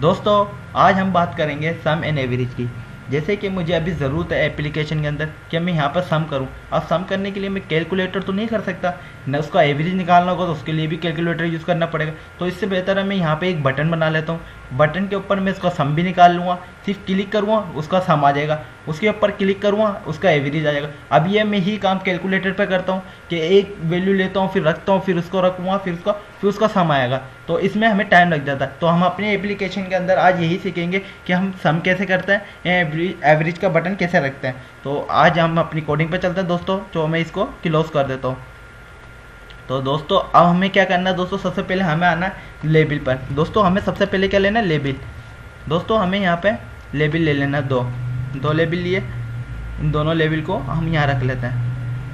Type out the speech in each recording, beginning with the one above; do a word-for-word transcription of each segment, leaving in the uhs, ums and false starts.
दोस्तों आज हम बात करेंगे सम एंड एवरेज की। जैसे कि मुझे अभी ज़रूरत है एप्लीकेशन के अंदर कि मैं यहाँ पर सम करूँ। अब सम करने के लिए मैं कैलकुलेटर तो नहीं कर सकता, न उसका एवरेज निकालना होगा तो उसके लिए भी कैलकुलेटर यूज़ करना पड़ेगा। तो इससे बेहतर है मैं यहाँ पे एक बटन बना लेता हूँ। बटन के ऊपर मैं उसका सम भी निकाल लूँगा, सिर्फ क्लिक करूँगा उसका सम आ जाएगा, उसके ऊपर क्लिक करूँगा उसका एवरेज आ जाएगा। अब ये मैं ही काम कैलकुलेटर पर करता हूँ कि एक वैल्यू लेता हूँ, फिर रखता हूँ, फिर उसको रखूँगा, फिर उसका फिर उसका सम आएगा। तो इसमें हमें टाइम लग जाता है। तो हम अपने एप्लीकेशन के अंदर आज यही सीखेंगे कि हम सम कैसे करते हैं, एवरेज एवरेज का बटन कैसे रखते हैं। तो आज हम अपनी कोडिंग पे चलते हैं दोस्तों। तो मैं इसको क्लोज कर देता हूँ। तो दोस्तों अब हमें क्या करना है दोस्तों, सबसे पहले हमें आना है लेबल पर। दोस्तों हमें सबसे पहले क्या लेना है, लेबल। दोस्तों हमें यहाँ पे लेबल ले लेना, दो दो लेबल लिए। इन दोनों लेबल को हम यहाँ रख लेते हैं।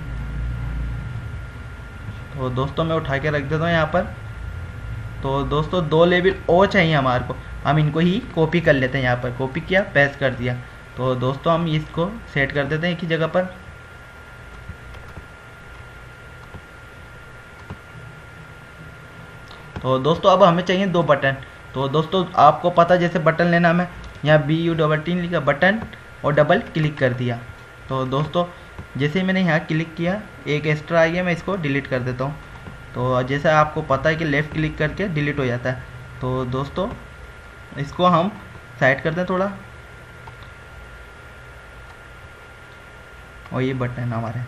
तो दोस्तों मैं उठा के रख देता हूँ यहाँ पर। तो दोस्तों दो लेबल और चाहिए हमारे को, हम इनको ही कॉपी कर लेते हैं। यहाँ पर कॉपी किया, पेस्ट कर दिया। तो दोस्तों हम इसको सेट कर देते हैं एक ही जगह पर। तो दोस्तों अब हमें चाहिए दो बटन। तो दोस्तों आपको पता जैसे बटन लेना हमें, यहाँ बी यू डबल टी लिखा बटन और डबल क्लिक कर दिया। तो दोस्तों जैसे ही मैंने यहाँ क्लिक किया एक एक्स्ट्रा आ गया, मैं इसको डिलीट कर देता हूँ। तो जैसा आपको पता है कि लेफ़्ट क्लिक करके डिलीट हो जाता है। तो दोस्तों इसको हम साइड करते हैं थोड़ा, और ये बटन हमारे।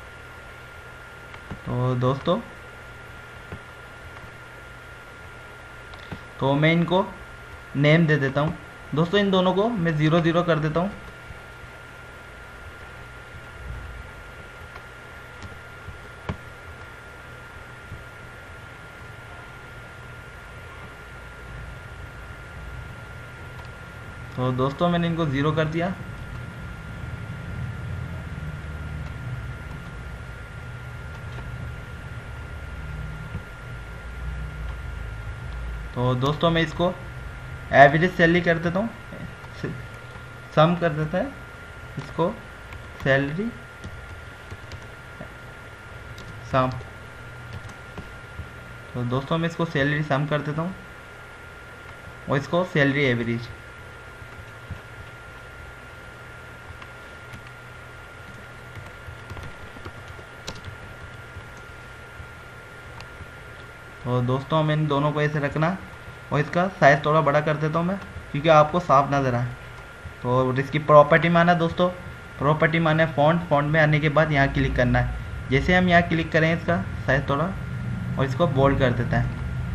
तो दोस्तों तो मैं इनको नेम दे देता हूँ। दोस्तों इन दोनों को मैं ज़ीरो ज़ीरो कर देता हूँ। तो दोस्तों मैंने इनको ज़ीरो कर दिया। तो दोस्तों मैं इसको एवरेज सैलरी कर देता हूँ, सम कर देता है इसको सैलरी सम। तो दोस्तों मैं इसको सैलरी सम कर देता हूँ और इसको सैलरी एवरेज। तो दोस्तों मैं इन दोनों को ऐसे रखना, और इसका साइज़ थोड़ा बड़ा कर देता हूँ मैं, क्योंकि आपको साफ नज़र आए। तो इसकी प्रॉपर्टी माना दोस्तों, प्रॉपर्टी माने फ़ॉन्ट। फ़ॉन्ट में आने के बाद यहाँ क्लिक करना है। जैसे हम यहाँ क्लिक करें इसका साइज़ थोड़ा, और इसको बोल्ड कर देता है।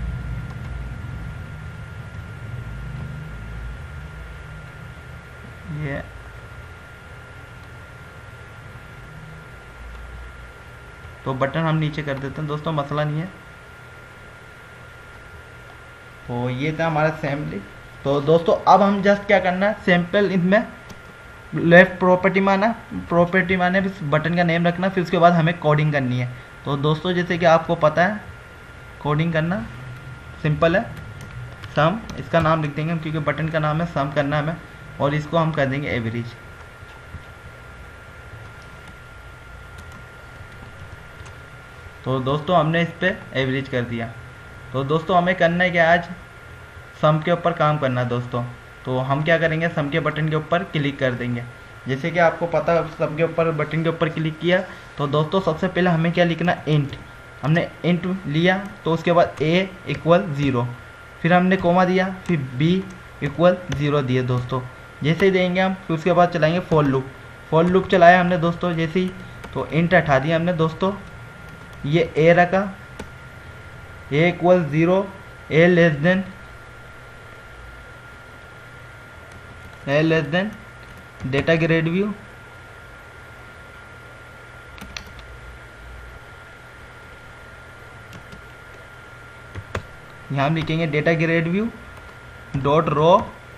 ये तो बटन हम नीचे कर देते हैं दोस्तों, मसला नहीं है। तो ये था हमारा सैम्पल। तो दोस्तों अब हम जस्ट क्या करना है, सैम्पल इनमें लेफ्ट प्रॉपर्टी माना, प्रॉपर्टी माने बटन का नेम रखना, फिर उसके बाद हमें कोडिंग करनी है। तो दोस्तों जैसे कि आपको पता है कोडिंग करना सिंपल है। सम इसका नाम लिख देंगे हम, क्योंकि बटन का नाम है, सम करना हमें, और इसको हम कर देंगे एवरेज। तो दोस्तों हमने इस पर एवरेज कर दिया। तो दोस्तों हमें करना है कि आज सम के ऊपर काम करना है दोस्तों। तो हम क्या करेंगे, सम के बटन के ऊपर क्लिक कर देंगे। जैसे कि आपको पता है सम के ऊपर बटन के ऊपर क्लिक किया। तो दोस्तों सबसे पहले हमें क्या लिखना, इंट। हमने इंट लिया, तो उसके बाद ए इक्वल ज़ीरो, फिर हमने कोमा दिया, फिर बी इक्वल ज़ीरो दिए दोस्तों। जैसे ही देंगे हम, फिर उसके बाद चलाएंगे फॉर लूप। फॉर लूप चलाया हमने दोस्तों जैसे ही, तो इंट हटा दिया हमने दोस्तों, ये ए रखा, A equal zero, A less than A less than data grid view, यहाँ हम लिखेंगे data grid view dot row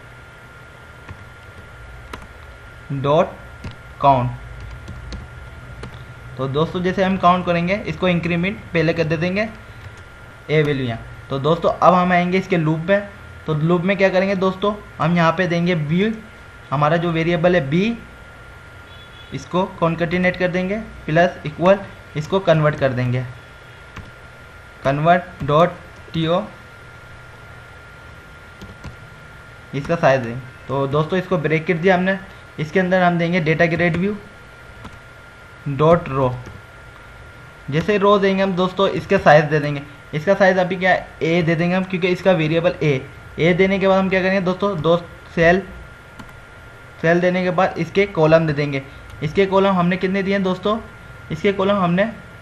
dot count. तो दोस्तों जैसे हम काउंट करेंगे, इसको इंक्रीमेंट पहले कर दे देंगे ए वैल्यू यहाँ। तो दोस्तों अब हम आएंगे इसके लूप पे। तो लूप में क्या करेंगे दोस्तों, हम यहाँ पे देंगे बी, हमारा जो वेरिएबल है बी, इसको कॉन्केटिनेट कर देंगे, प्लस इक्वल इसको कन्वर्ट कर देंगे, कन्वर्ट डॉट टी ओ इसका साइज देंगे। तो दोस्तों इसको ब्रैकेट दिया हमने, इसके अंदर हम देंगे data grid view dot row. जैसे रो देंगे हम दोस्तों, इसका साइज दे देंगे। इसका साइज अभी क्या है, ए दे देंगे हम, क्योंकि इसका वेरिएबल ए ए देने के बाद हम क्या करेंगे दोस्तों, दो सेल सेल देने के बाद इसके कॉलम दे देंगे। इसके कॉलम हमने कितने दिए हैं दोस्तों, इसके कॉलम हमने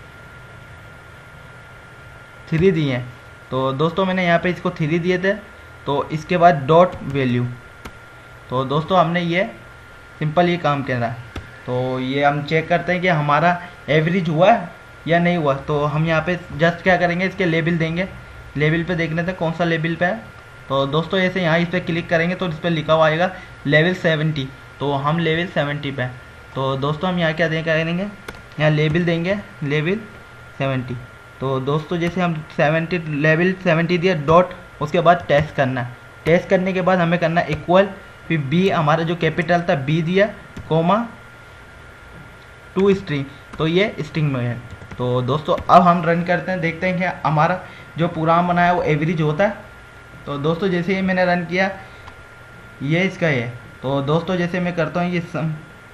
थ्री दिए हैं। तो दोस्तों मैंने यहाँ पे इसको थ्री दिए थे। तो इसके बाद डॉट वैल्यू। तो दोस्तों हमने ये सिंपल ये काम कर रहा है। तो ये हम चेक करते हैं कि हमारा एवरेज हुआ है या नहीं हुआ। तो हम यहाँ पे जस्ट क्या करेंगे, इसके लेबल देंगे। लेबल पे देख लेते हैं कौन सा लेबल पे है। तो दोस्तों ऐसे यहाँ इस पर क्लिक करेंगे तो इस पर लिखा हुआ आएगा लेवल सेवेंटी। तो हम लेवल सेवेंटी पे हैं। तो दोस्तों हम यहाँ क्या दें करेंगे, यहाँ लेबल देंगे लेवल सेवेंटी। तो दोस्तों जैसे हम सेवेंटी लेवल सेवेंटी दिया डॉट, उसके बाद टेस्ट करना है। टेस्ट करने के बाद हमें करना इक्वल, फिर बी हमारा जो कैपिटल था बी दिया, कोमा टू स्ट्रिंग। तो ये स्ट्रिंग में है। तो दोस्तों अब हम रन करते हैं, देखते हैं कि हमारा जो प्रोग्राम बनाया वो एवरेज होता है। तो दोस्तों जैसे ही मैंने रन किया, ये इसका है। तो दोस्तों जैसे मैं करता हूँ ये सम,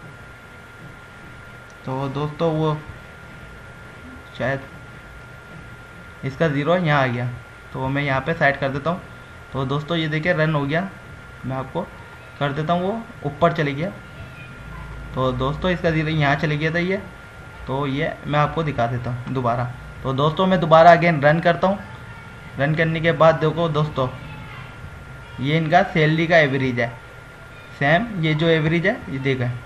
तो दोस्तों वो शायद इसका ज़ीरो यहाँ आ गया। तो मैं यहाँ पे साइड कर देता हूँ। तो दोस्तों ये देखिए रन हो गया। मैं आपको कर देता हूँ, वो ऊपर चले गया। तो दोस्तों इसका ज़ीरो यहाँ चले गया था ये। तो ये मैं आपको दिखा देता हूँ दोबारा। तो दोस्तों मैं दोबारा अगेन रन करता हूँ। रन करने के बाद देखो दोस्तों, ये इनका सैलरी का एवरेज है सेम। ये जो एवरेज है ये देखा है।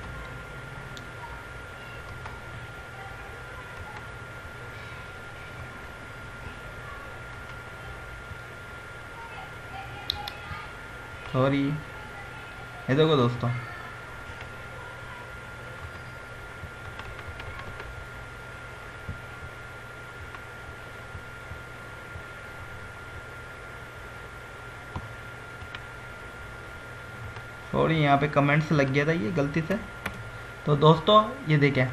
सॉरी, ये देखो दोस्तों, सॉरी यहाँ पे कमेंट्स लग गया था ये गलती से। तो दोस्तों ये देखें,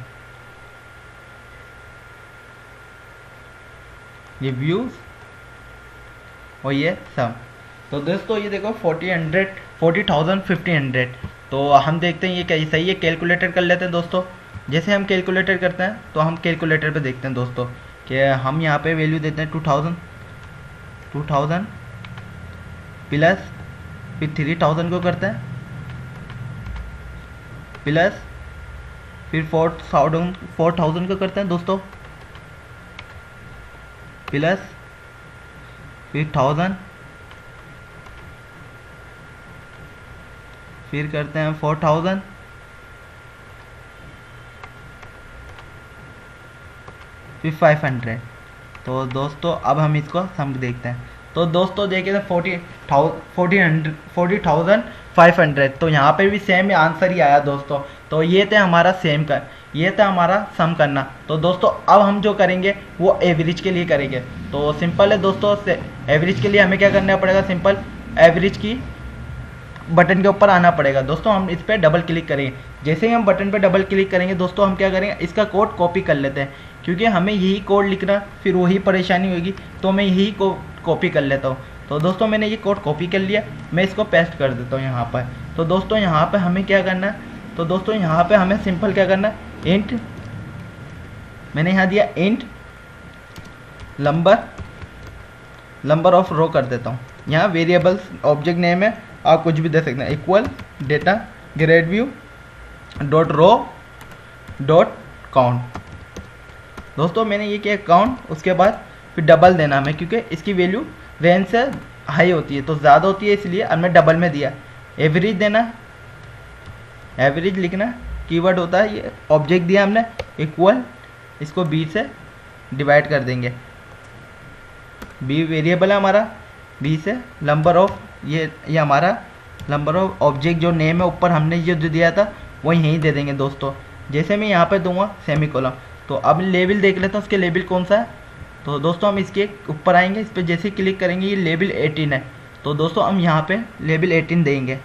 ये व्यूज और ये सम। तो दोस्तों ये देखो forty hundred forty thousand fifty hundred. तो हम देखते हैं ये क्या सही है। कैलकुलेटर कर लेते हैं दोस्तों। जैसे हम कैलकुलेटर करते हैं तो हम कैलकुलेटर पे देखते हैं दोस्तों कि हम यहाँ पे वैल्यू देते हैं two thousand two thousand plus, फिर थ्री थाउजेंड को करते हैं प्लस, फिर फोर थाउजेंड फोर थाउजेंड को करते हैं दोस्तों प्लस, फिर थाउजेंड, फिर करते हैं फोर थाउजेंड, फिर फाइव हंड्रेड। तो दोस्तों अब हम इसको सम देखते हैं। तो दोस्तों देखिए forty thousand forty hundred forty thousand five hundred. तो यहाँ पे भी सेम आंसर ही आया दोस्तों। तो ये थे हमारा सेम का, ये था हमारा सम करना। तो दोस्तों अब हम जो करेंगे वो एवरेज के लिए करेंगे। तो सिंपल है दोस्तों, एवरेज के लिए हमें क्या करना पड़ेगा, सिंपल एवरेज की बटन के ऊपर आना पड़ेगा दोस्तों। हम इस पर डबल क्लिक करेंगे। जैसे ही हम बटन पर डबल क्लिक करेंगे दोस्तों, हम क्या करेंगे, इसका कोड कॉपी कर लेते हैं, क्योंकि हमें यही कोड लिखना फिर वही परेशानी होगी। तो मैं यही कोड कॉपी कर लेता हूँ। तो दोस्तों मैंने ये कोड कॉपी कर लिया, मैं इसको पेस्ट कर देता हूँ यहाँ पर। तो दोस्तों यहाँ पर हमें क्या करना है, तो दोस्तों यहाँ पर हमें सिंपल क्या करना है, इंट, मैंने यहाँ दिया int number number of row कर देता हूँ। यहाँ वेरिएबल्स ऑब्जेक्ट नेम है, आप कुछ भी दे सकते हैं, equal data grid view dot row dot count. दोस्तों मैंने ये किया काउंट, उसके बाद फिर डबल देना हमें, क्योंकि इसकी वैल्यू रेंज से हाई होती है तो ज़्यादा होती है, इसलिए हमने डबल में दिया। एवरेज देना, एवरेज लिखना कीवर्ड होता है, ये ऑब्जेक्ट दिया हमने इक्वल, इसको बी से डिवाइड कर देंगे। बी वेरिएबल है हमारा, बी से नंबर ऑफ, ये ये हमारा नंबर ऑफ ऑब्जेक्ट जो नेम है ऊपर हमने जो दिया था वो यहीं दे देंगे दोस्तों। जैसे मैं यहाँ पे दूंगा सेमी कॉलम। तो अब लेबल देख लेते हैं उसके लेबल कौन सा है। तो दोस्तों हम इसके ऊपर आएंगे, इस पर जैसे क्लिक करेंगे ये लेबल एटीन है। तो दोस्तों हम यहाँ पे लेबल एटीन देंगे।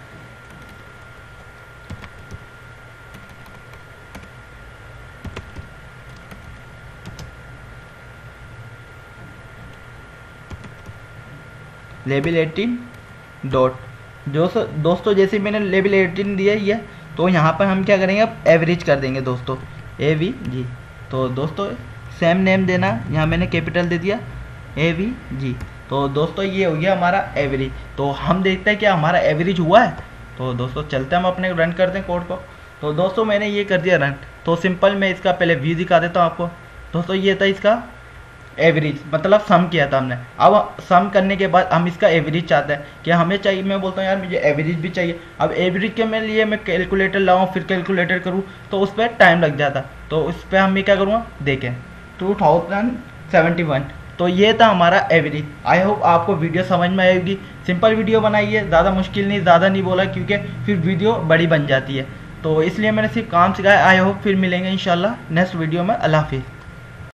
लेबल एटीन डॉट, दोस्तों दोस्तों जैसे मैंने लेवल एटीन दिया ही है, तो यहाँ पर हम क्या करेंगे, अब एवरेज कर देंगे दोस्तों, ए वी जी। तो दोस्तों सेम नेम देना, यहाँ मैंने कैपिटल दे दिया ए वी जी। तो दोस्तों ये हो गया हमारा एवरेज। तो हम देखते हैं क्या हमारा एवरेज हुआ है। तो दोस्तों चलते हैं, हम अपने रन करते हैं कोड को। तो दोस्तों मैंने ये कर दिया रन। तो सिंपल मैं इसका पहले व्यू दिखा देता हूँ आपको। दोस्तों ये था इसका एवरेज, मतलब सम किया था हमने। अब सम करने के बाद हम इसका एवरेज चाहते हैं कि हमें चाहिए, मैं बोलता हूँ यार मुझे एवरेज भी चाहिए। अब एवरेज के मेरे लिए मैं कैलकुलेटर लाऊँ फिर कैलकुलेटर करूँ तो उस पर टाइम लग जाता। तो उस पर हम क्या करूँगा, देखें टू थाउजेंड सेवेंटी वन। तो ये था हमारा एवरेज। आई होप आपको वीडियो समझ में आएगी। सिंपल वीडियो बनाई है, ज़्यादा मुश्किल नहीं, ज़्यादा नहीं बोला क्योंकि फिर वीडियो बड़ी बन जाती है। तो इसलिए मैंने सिर्फ काम सिखाया। आई होप फिर मिलेंगे इंशाल्लाह नेक्स्ट वीडियो में। अल्लाह हाफिज़।